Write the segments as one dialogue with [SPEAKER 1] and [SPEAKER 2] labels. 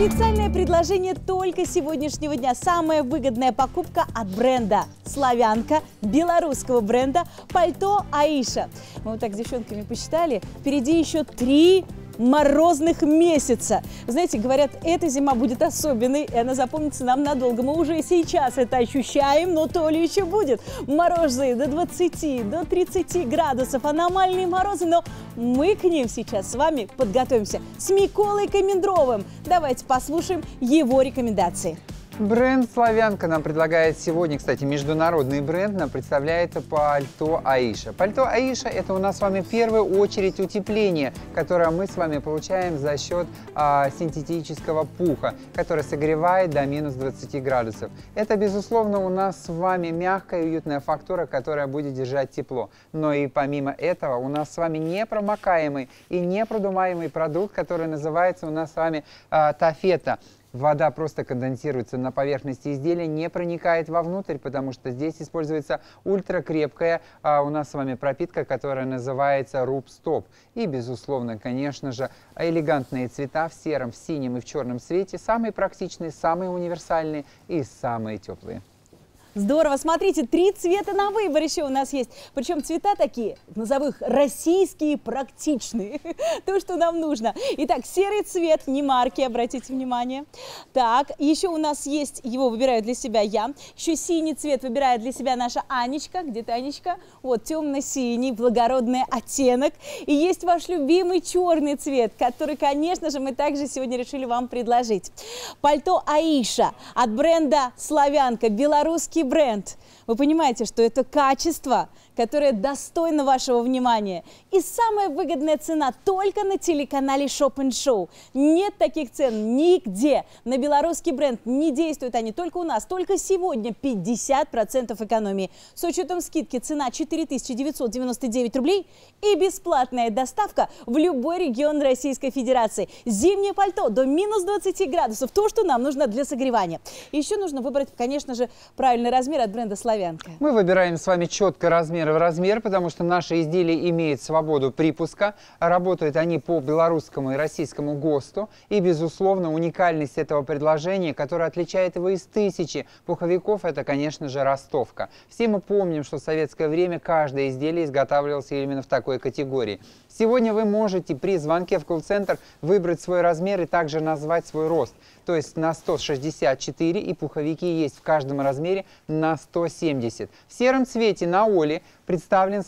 [SPEAKER 1] Специальное предложение только сегодняшнего дня. Самая выгодная покупка от бренда «Славянка», белорусского бренда пальто «Аиша». Мы вот так с девчонками посчитали, впереди еще 3 морозных месяца. Вы знаете, говорят, эта зима будет особенной, и она запомнится нам надолго. Мы уже сейчас это ощущаем, но то ли еще будет. Морозы до 20, до 30 градусов, аномальные морозы, но мы к ним сейчас с вами подготовимся с Миколой Комендровым. Давайте послушаем его рекомендации.
[SPEAKER 2] Бренд «Славянка» нам предлагает сегодня, кстати, международный бренд, нам представляет пальто «Аиша». Пальто «Аиша» – это у нас с вами в первую очередь утепление, которое мы с вами получаем за счет синтетического пуха, который согревает до минус 20 градусов. Это, безусловно, у нас с вами мягкая и уютная фактура, которая будет держать тепло. Но и помимо этого у нас с вами непромокаемый и непродуваемый продукт, который называется у нас с вами тафета. Вода просто конденсируется на поверхности изделия, не проникает вовнутрь, потому что здесь используется ультракрепкая у нас с вами пропитка, которая называется Рубстоп. И, безусловно, конечно же, элегантные цвета в сером, в синем и в черном цвете, самые практичные, самые универсальные и самые теплые.
[SPEAKER 1] Здорово! Смотрите, 3 цвета на выбор еще у нас есть. Причем цвета такие, назову их российские, практичные. То, что нам нужно. Итак, серый цвет, не марки, обратите внимание. Так, еще у нас есть, его выбираю для себя я. Еще синий цвет выбирает для себя наша Анечка. Где ты, Анечка? Вот, темно-синий, благородный оттенок. И есть ваш любимый черный цвет, который, конечно же, мы также сегодня решили вам предложить. Пальто «Аиша» от бренда «Славянка», белорусский бренд. Вы понимаете, что это качество, которое достойно вашего внимания. И самая выгодная цена только на телеканале Shop & Show. Нет таких цен нигде. На белорусский бренд не действуют они только у нас. Только сегодня 50% экономии. С учетом скидки цена 4999 рублей и бесплатная доставка в любой регион Российской Федерации. Зимнее пальто до минус 20 градусов. То, что нам нужно для согревания. Еще нужно выбрать, конечно же, правильный размер от бренда «Славянка».
[SPEAKER 2] Мы выбираем с вами четко размер в размер, потому что наши изделия имеют свободу припуска, работают они по белорусскому и российскому ГОСТу, и, безусловно, уникальность этого предложения, которая отличает его из тысячи пуховиков, это, конечно же, ростовка. Все мы помним, что в советское время каждое изделие изготавливалось именно в такой категории. Сегодня вы можете при звонке в колл-центр выбрать свой размер и также назвать свой рост. То есть на 164, и пуховики есть в каждом размере на 170. В сером цвете на Оле представлен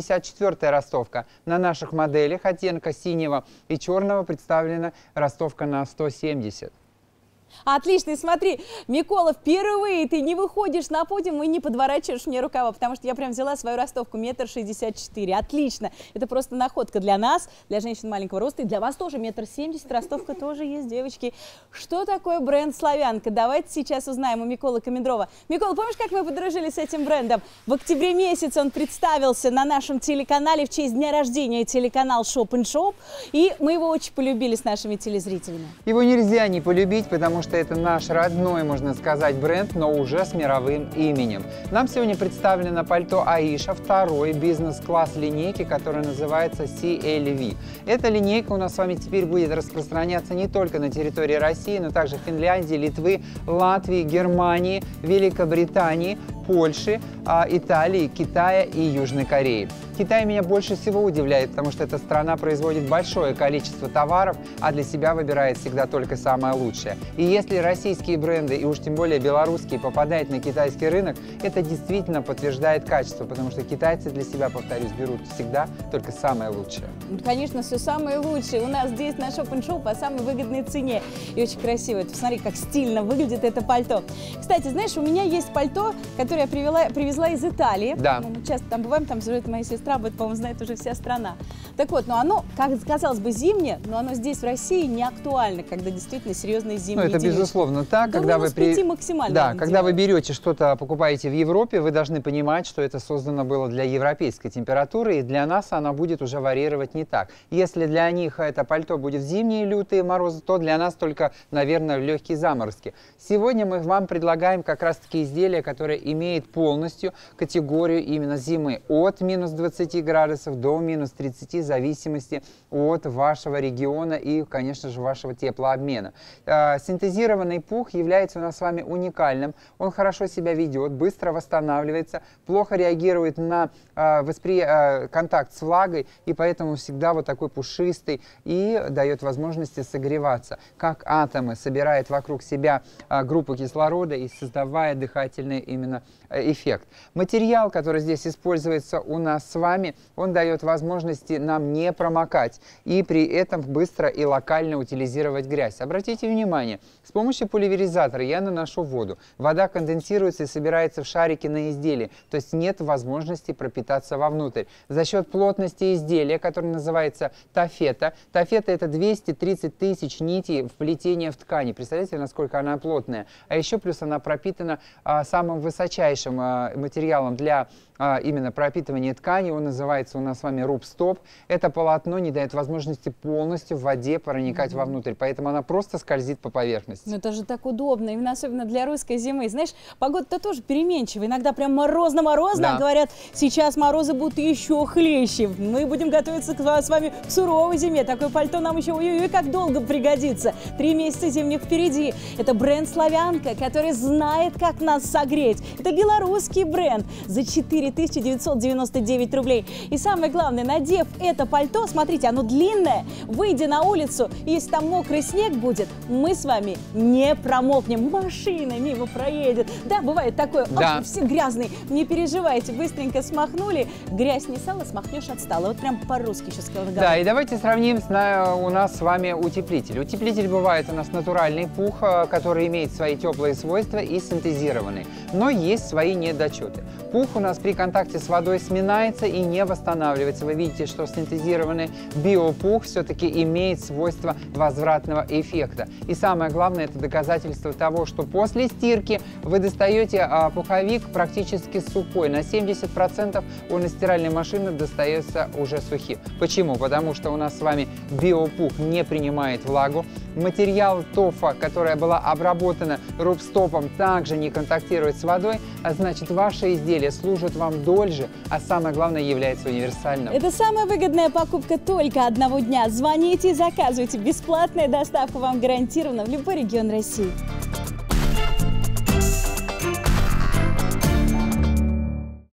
[SPEAKER 2] 164-я ростовка. На наших моделях оттенка синего и черного представлена ростовка на 170.
[SPEAKER 1] Отлично, и смотри, Микола, впервые ты не выходишь на подиум и не подворачиваешь мне рукава, потому что я прям взяла свою ростовку 1,64 м. Отлично, это просто находка для нас, для женщин маленького роста, и для вас тоже 1,70 м, ростовка тоже есть, девочки. Что такое бренд «Славянка»? Давайте сейчас узнаем у Миколы Комендрова. Микола, помнишь, как мы подружились с этим брендом? В октябре месяце он представился на нашем телеканале в честь дня рождения, телеканал Shop & Show, и мы его очень полюбили с нашими телезрителями.
[SPEAKER 2] Его нельзя не полюбить, потому что это наш родной, можно сказать, бренд, но уже с мировым именем. Нам сегодня представлено пальто «Аиша», второй бизнес-класс линейки, которая называется CLV. Эта линейка у нас с вами теперь будет распространяться не только на территории России, но также Финляндии, Литвы, Латвии, Германии, Великобритании, Польши, Италии, Китая и Южной Кореи. Китай меня больше всего удивляет, потому что эта страна производит большое количество товаров, а для себя выбирает всегда только самое лучшее. И если российские бренды, и уж тем более белорусские, попадают на китайский рынок, это действительно подтверждает качество, потому что китайцы для себя, повторюсь, берут всегда только самое лучшее.
[SPEAKER 1] Конечно, все самое лучшее. У нас здесь на Shop & Show по самой выгодной цене. И очень красиво. Посмотри, как стильно выглядит это пальто. Кстати, знаешь, у меня есть пальто, которое я привезла из Италии.
[SPEAKER 2] Да.
[SPEAKER 1] Мы часто там бываем, там живет моя сестра, об этом, по-моему, знает уже вся страна. Так вот, но оно, как казалось бы, зимнее, но оно здесь в России не актуально, когда действительно серьезные зимние
[SPEAKER 2] это
[SPEAKER 1] денечки.
[SPEAKER 2] Безусловно так.
[SPEAKER 1] До
[SPEAKER 2] Когда
[SPEAKER 1] минус 5 максимально.
[SPEAKER 2] Да, когда вы берете что-то, покупаете в Европе, вы должны понимать, что это создано было для европейской температуры, и для нас она будет уже варьировать не так. Если для них это пальто будет в зимние лютые морозы, то для нас только, наверное, легкие заморозки. Сегодня мы вам предлагаем как раз-таки изделие, которое имеет полностью категорию именно зимы от минус 20 20 градусов до минус 30 в зависимости от вашего региона и, конечно же, вашего теплообмена. Синтезированный пух является у нас с вами уникальным. Он хорошо себя ведет, быстро восстанавливается, плохо реагирует на контакт с влагой, и поэтому всегда вот такой пушистый и дает возможности согреваться. Как атомы собирает вокруг себя группу кислорода и создавая дыхательный именно эффект. Материал, который здесь используется у нас с вами, он дает возможности нам не промокать и при этом быстро и локально утилизировать грязь. Обратите внимание, с помощью пульверизатора я наношу воду. Вода конденсируется и собирается в шарики на изделии, то есть нет возможности пропитаться вовнутрь. За счет плотности изделия, которое называется тафета. Тафета — это 230 тысяч нитей вплетения в ткани. Представляете, насколько она плотная? А еще плюс она пропитана самым высочайшим материалом для именно пропитывания ткани. Он называется у нас с вами рубстоп. Это полотно не дает возможности полностью в воде проникать вовнутрь, поэтому она просто скользит по поверхности.
[SPEAKER 1] Ну это же так удобно, именно особенно для русской зимы. Знаешь, погода-то тоже переменчивая. Иногда прям морозно-морозно. Да. Говорят, сейчас морозы будут еще хлеще. Мы будем готовиться с вами к суровой зиме. Такое пальто нам еще ой-ой-ой как долго пригодится. 3 месяца зимних впереди. Это бренд «Славянка», который знает, как нас согреть. Это белорусский бренд за 4999 рублей. И самое главное, надев это пальто, смотрите, оно длинное, выйдя на улицу, если там мокрый снег будет, мы с вами не промокнем. Машина мимо проедет. Да, бывает такое,
[SPEAKER 2] да.
[SPEAKER 1] Все грязные. Не переживайте, быстренько смахнули. Грязь не стала, смахнешь отстала. Вот прям по-русски сейчас сказала.
[SPEAKER 2] Да, и давайте сравним у нас с вами утеплитель. Утеплитель бывает у нас натуральный пух, который имеет свои теплые свойства, и синтезированный. Но есть свои недочеты. Пух у нас при контакте с водой сминается и не восстанавливается. Вы видите, что синтезированный биопух все-таки имеет свойство возвратного эффекта. И самое главное, это доказательство того, что после стирки вы достаете пуховик практически сухой. На 70% он из стиральной машины достается уже сухим. Почему? Потому что у нас с вами биопух не принимает влагу. Материал тофа, которая была обработана рубстопом, также не контактирует с водой, а значит, ваши изделия служат вам дольше, а самое главное, является универсальным.
[SPEAKER 1] Это самая выгодная покупка только одного дня. Звоните и заказывайте. Бесплатная доставка вам гарантирована в любой регион России.